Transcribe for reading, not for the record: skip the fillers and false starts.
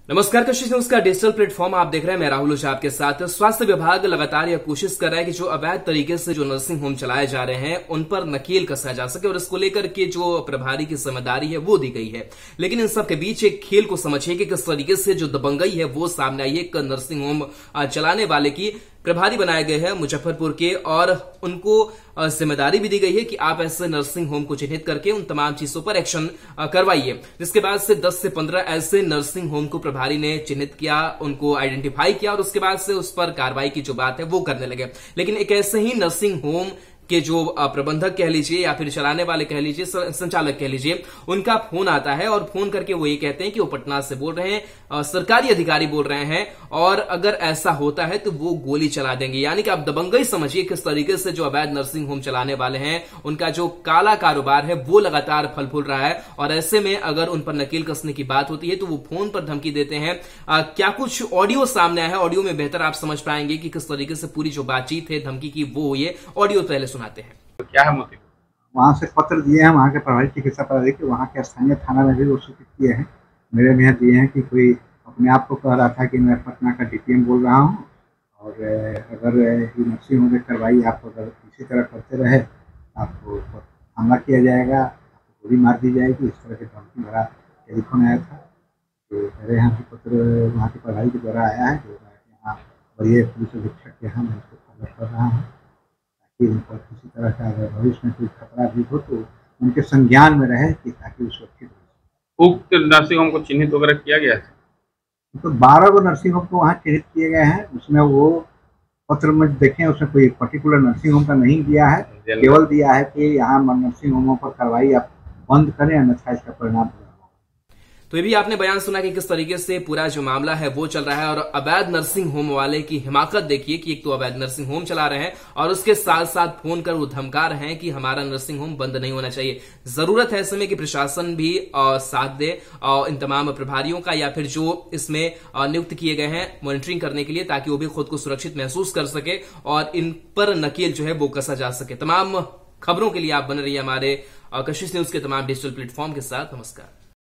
नमस्कार, कशिश न्यूज का digital platform आप देख रहे हैं। मैं राहुल ओझा आपके साथ। स्वास्थ्य विभाग लगातार यह कोशिश कर रहा है कि जो अवैध तरीके से जो नर्सिंग होम चलाए जा रहे हैं उन पर नकेल कसा जा सके और इसको लेकर के जो प्रभारी की जिम्मेदारी है वो दी गई है। लेकिन इन सब के बीच एक खेल को समझिए कि किस तरीके से जो दबंगई है वो सामने आई है। एक नर्सिंग होम चलाने वाले की प्रभारी बनाए गए हैं मुजफ्फरपुर के और उनको जिम्मेदारी भी दी गई है कि आप ऐसे नर्सिंग होम को चिन्हित करके उन तमाम चीजों पर एक्शन करवाइए। जिसके बाद से 10 से 15 ऐसे नर्सिंग होम को प्रभारी ने चिन्हित किया, उनको आइडेंटिफाई किया और उसके बाद से उस पर कार्रवाई की जो बात है वो करने लगे। लेकिन एक ऐसे ही नर्सिंग होम के जो प्रबंधक कह लीजिए या फिर चलाने वाले कह लीजिए, संचालक कह लीजिए, उनका फोन आता है और फोन करके वो ये कहते हैं कि वो पटना से बोल रहे हैं, सरकारी अधिकारी बोल रहे हैं और अगर ऐसा होता है तो वो गोली चला देंगे। यानी कि आप दबंगई समझिए किस तरीके से जो अवैध नर्सिंग होम चलाने वाले हैं उनका जो काला कारोबार है वो लगातार फल फूल रहा है। और ऐसे में अगर उन पर नकेल कसने की बात होती है तो वो फोन पर धमकी देते हैं। क्या कुछ ऑडियो सामने आया है, ऑडियो में बेहतर आप समझ पाएंगे कि किस तरीके से पूरी जो बातचीत है धमकी की वो ये ऑडियो पहले सुनाते हैं। तो क्या है मोटिव? वहाँ से पत्र दिए हैं, वहाँ के प्रभारी चिकित्सा पदाधिकारी के वहाँ के स्थानीय थाना में भी वो सूचित किए हैं। मेरे में दिए हैं कि कोई अपने आप को कह रहा था कि मैं पटना का डीपीएम बोल रहा हूँ और अगर नर्सिंग होम में कार्रवाई आप अगर इसी तरह करते रहे आपको हमला किया जाएगा, आपको गोली मार दी जाएगी। इस तरह के धमकी भरा टेलीफोन आया था। तो मेरे यहाँ से पत्र वहाँ के प्रभारी के द्वारा आया है। जो यहाँ वरीय पुलिस अधीक्षक के यहाँ मैं उसको फॉलो कर रहा हूँ ताकि उन पर किसी तरह का अगर भविष्य में कोई खतरा भी हो तो उनके संज्ञान में रहे कि ताकि वो सुरक्षित हो। उक्त नर्सिंग होम को चिन्हित वगैरह किया गया है? तो 12 गो नर्सिंग होम को वहाँ चिन्हित किए गए हैं। उसमें वो पत्र में देखें, उसमें कोई पर्टिकुलर नर्सिंग होम का नहीं दिया है, केवल दिया है कि यहाँ नर्सिंग होमों पर कार्रवाई आप बंद करें अन्यथा इसका परिणाम। तो ये भी आपने बयान सुना कि किस तरीके से पूरा जो मामला है वो चल रहा है और अवैध नर्सिंग होम वाले की हिमाकत देखिए कि एक तो अवैध नर्सिंग होम चला रहे हैं और उसके साथ साथ फोन कर वो धमका रहे हैं कि हमारा नर्सिंग होम बंद नहीं होना चाहिए। जरूरत है ऐसे में कि प्रशासन भी साथ दे इन तमाम प्रभारियों का या फिर जो इसमें नियुक्त किए गए हैं मॉनिटरिंग करने के लिए, ताकि वो भी खुद को सुरक्षित महसूस कर सके और इन पर नकेल जो है वो कसा जा सके। तमाम खबरों के लिए आप बने रहिए हमारे कशिश न्यूज के तमाम डिजिटल प्लेटफॉर्म के साथ। नमस्कार।